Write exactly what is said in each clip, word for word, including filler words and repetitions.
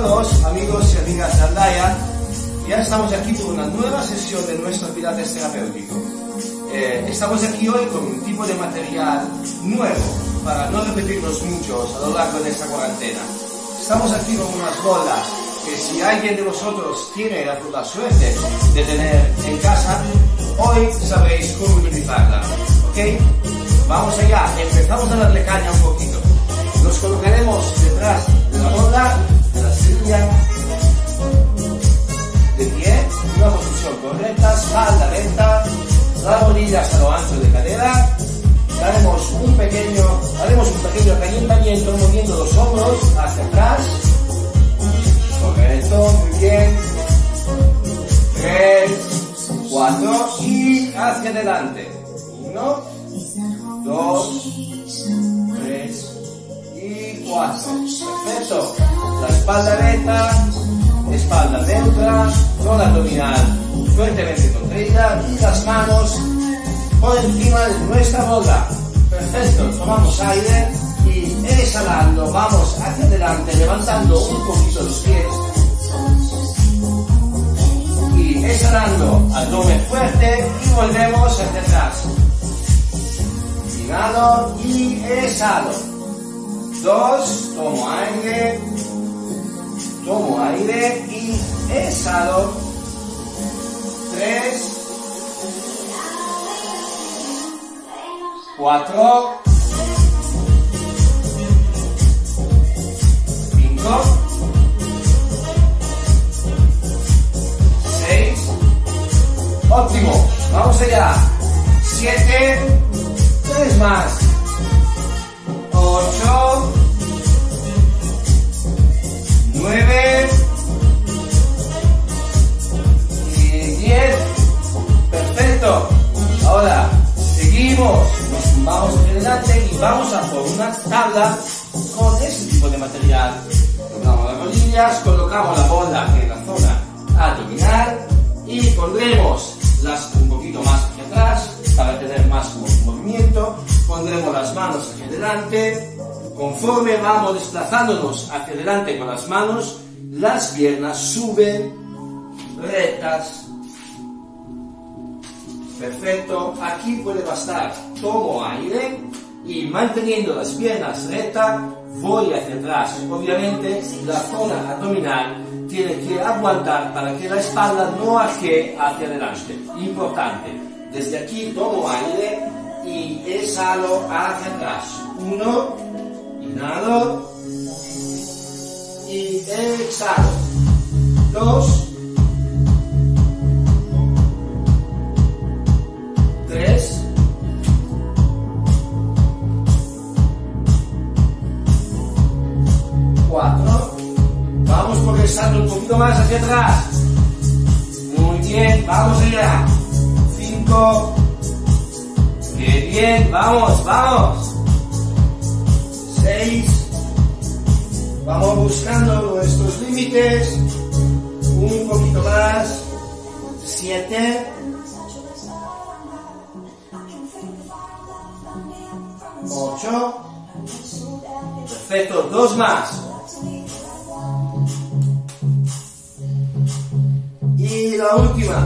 todos, amigos y amigas de Aldaya. Ya estamos aquí con una nueva sesión de nuestro Pilates terapéutico. Eh, estamos aquí hoy con un tipo de material nuevo para no repetirnos muchos a lo largo de esta cuarentena. Estamos aquí con unas bolas que si alguien de vosotros tiene la, la suerte de tener en casa, hoy sabréis cómo utilizarla. ¿Ok? Vamos allá, empezamos a darle caña un poquito. Nos colocaremos detrás de la bola, de la silla, de pie, una posición correcta, espalda recta, las rodillas a lo ancho de cadera. Daremos un pequeño, haremos un pequeño calentamiento moviendo los hombros hacia atrás. Correcto, muy bien. Tres, cuatro y hacia adelante. Uno, dos, tres y cuatro. Perfecto. La espalda recta, espalda neutra, zona abdominal fuertemente contraída y las manos por encima de nuestra bola. Perfecto. Tomamos aire y exhalando vamos hacia adelante levantando un poquito los pies y exhalando abdomen fuerte y volvemos hacia atrás. Inhalo y exhalo. Dos, tomo aire, tomo aire y exhalo. Tres, cuatro, cinco, seis, óptimo, vamos allá. Siete, tres más. Ocho, nueve y diez. Perfecto. Ahora seguimos, nos vamos hacia adelante y vamos a por una tabla con ese tipo de material. Doblamos las rodillas, colocamos la bola en la zona abdominal y pondremos las un poquito más hacia atrás para tener más movimiento. Pondremos las manos hacia adelante. Conforme vamos desplazándonos hacia adelante con las manos, las piernas suben rectas. Perfecto. Aquí puede bastar. Tomo aire y manteniendo las piernas rectas voy hacia atrás. Obviamente la zona abdominal tiene que aguantar para que la espalda no arquee hacia adelante. Importante. Desde aquí tomo aire y exhalo hacia atrás. Uno, inhalo y exhalo. Dos, tres, cuatro. Vamos progresando un poquito más hacia atrás. Muy bien, vamos allá. Cinco. Qué bien, vamos, vamos. Seis. Vamos buscando nuestros límites. Un poquito más. Siete. Ocho. Perfecto, dos más. Y la última.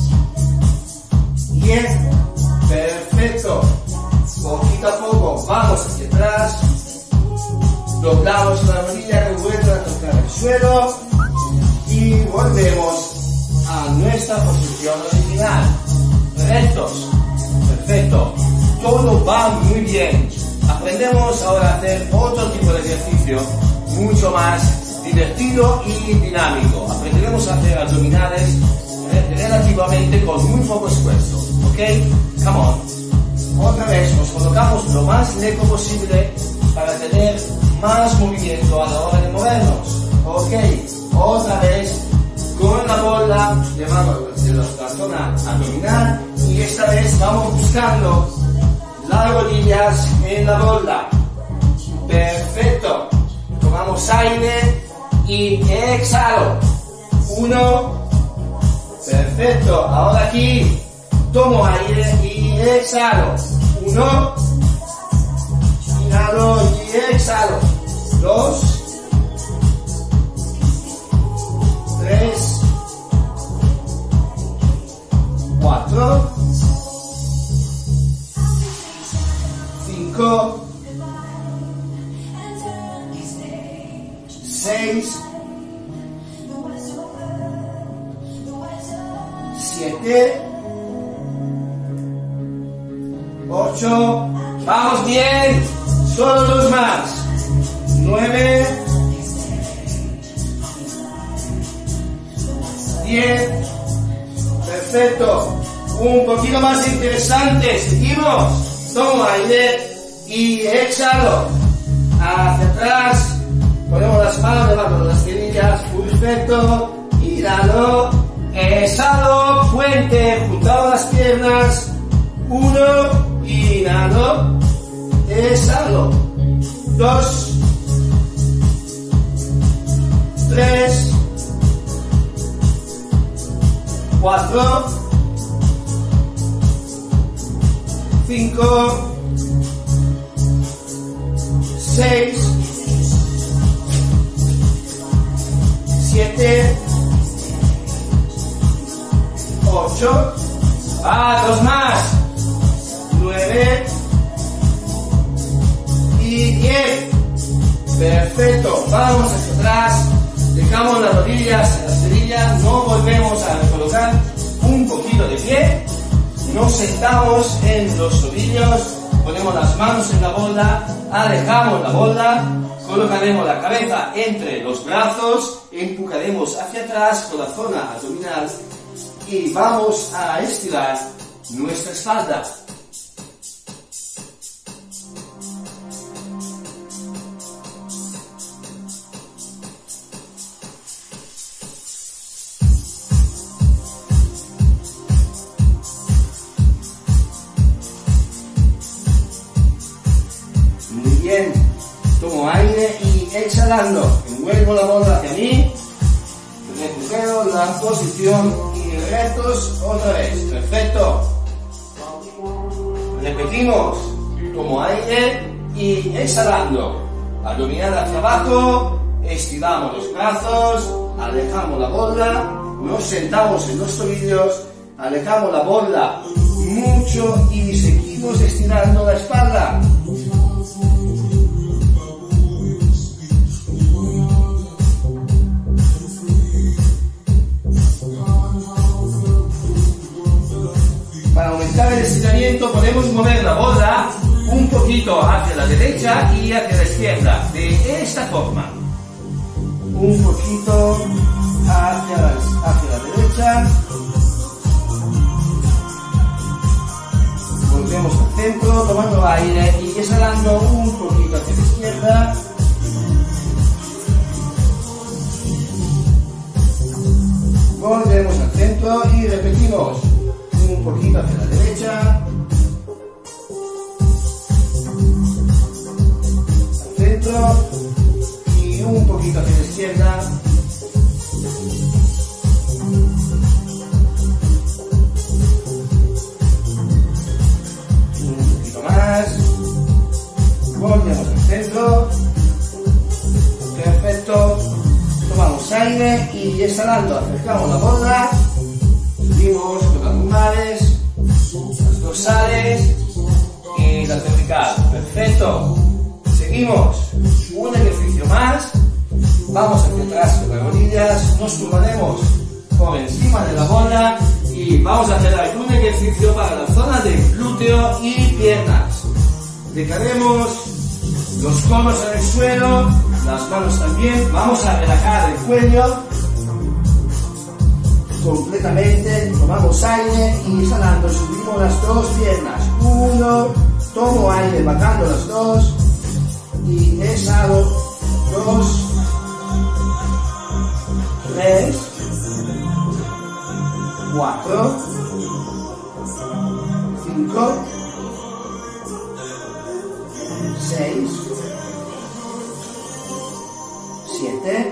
Diez. Perfecto. Poquito a poco vamos hacia atrás. Doblamos la rodilla que vuelve a tocar el suelo. Y volvemos a nuestra posición original. Rectos. Perfecto. Todo va muy bien. Aprendemos ahora a hacer otro tipo de ejercicio mucho más divertido y dinámico. Aprenderemos a hacer abdominales relativamente con muy poco esfuerzo. ¿Ok? Come on. Otra vez nos colocamos lo más lejos posible para tener más movimiento a la hora de movernos. ¿Ok? Otra vez con la bola de mano de la zona abdominal y esta vez vamos buscando las rodillas en la bola. Perfecto. Tomamos aire y exhalo. Uno. Perfecto. Ahora aquí tomo aire y exhalo. Uno. Inhalo y exhalo. Dos. seis, siete, ocho, vamos bien, solo dos más, nueve, diez, perfecto, un poquito más interesante, seguimos, toma aire y exhalo, hacia atrás, ponemos las manos debajo de las rodillas, perfecto, inhalo, exhalo, puente, juntado las piernas, uno, inhalo, exhalo, dos, tres, cuatro, cinco, seis, siete, ocho, ah, dos más, nueve y diez, perfecto, vamos hacia atrás, dejamos las rodillas en las cerillas, no volvemos a colocar un poquito de pie, nos sentamos en los tobillos, ponemos las manos en la borda, alejamos la borda, colocaremos la cabeza entre los brazos, empujaremos hacia atrás con la zona abdominal y vamos a estirar nuestra espalda. Muy bien, tomo aire y exhalando, envuelvo la borda hacia mí, recupero la posición y retos otra vez, perfecto. Repetimos, tomo aire y exhalando, abdominal hacia abajo, estiramos los brazos, alejamos la borda, nos sentamos en los tobillos, alejamos la borda mucho y seguimos estirando la espalda. Para aumentar el estiramiento podemos mover la borda un poquito hacia la derecha y hacia la izquierda, de esta forma. Un poquito hacia la, hacia la derecha. Volvemos al centro, tomando aire y exhalando un poquito hacia la izquierda. Volvemos al centro y repetimos. Un poquito hacia la derecha, al centro y un poquito hacia la izquierda. Un poquito más, volvemos al centro, perfecto, tomamos aire y exhalando, acercamos la borda. Subimos con las lumbares, las dorsales y la cervical. Perfecto. Seguimos. Un ejercicio más. Vamos hacia atrás con las rodillas. Nos tumbaremos por encima de la borda y vamos a hacer algún ejercicio para la zona de glúteo y piernas. Dejaremos los codos en el suelo, las manos también. Vamos a relajar el cuello completamente, tomamos aire y exhalando, subimos las dos piernas, uno, tomo aire bajando las dos y exhalo, dos, tres, cuatro, cinco, seis, siete,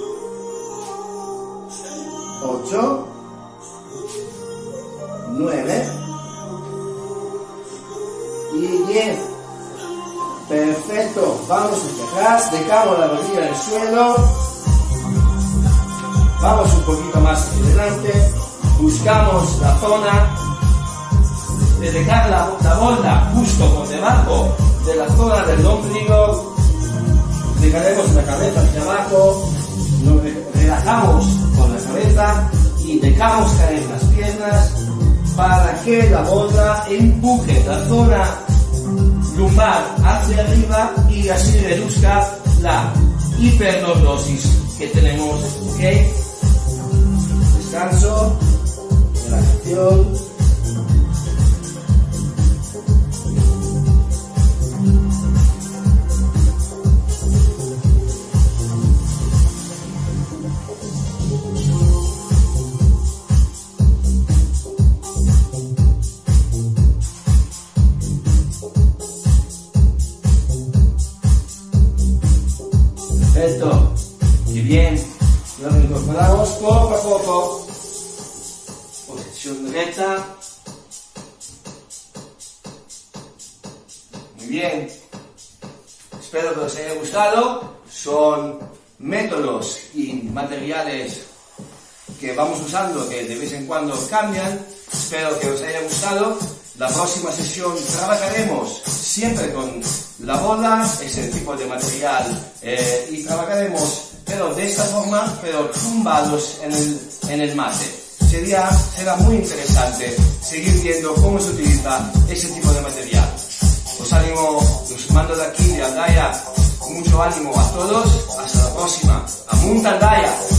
ocho, nueve y diez. Perfecto. Vamos hacia atrás, dejamos la rodilla en el suelo. Vamos un poquito más hacia adelante. Buscamos la zona de dejar la, la borda justo por debajo de la zona del ombligo. Dejaremos la cabeza hacia abajo. relajamos con la cabeza y dejamos caer las piernas para que la bola empuje la zona lumbar hacia arriba y así reduzca la hiperlordosis que tenemos, ¿ok? Descanso, relajación. Perfecto, muy bien, lo incorporamos poco a poco, posición derecha, muy bien, espero que os haya gustado, son métodos y materiales que vamos usando que de vez en cuando cambian, espero que os haya gustado. La próxima sesión trabajaremos siempre con la bola, ese tipo de material, eh, y trabajaremos, pero de esta forma, pero tumbados en el, en el mate. Sería, será muy interesante seguir viendo cómo se utiliza ese tipo de material. Os animo, os mando de aquí, de Andaya, mucho ánimo a todos. Hasta la próxima. Amunt Andaya.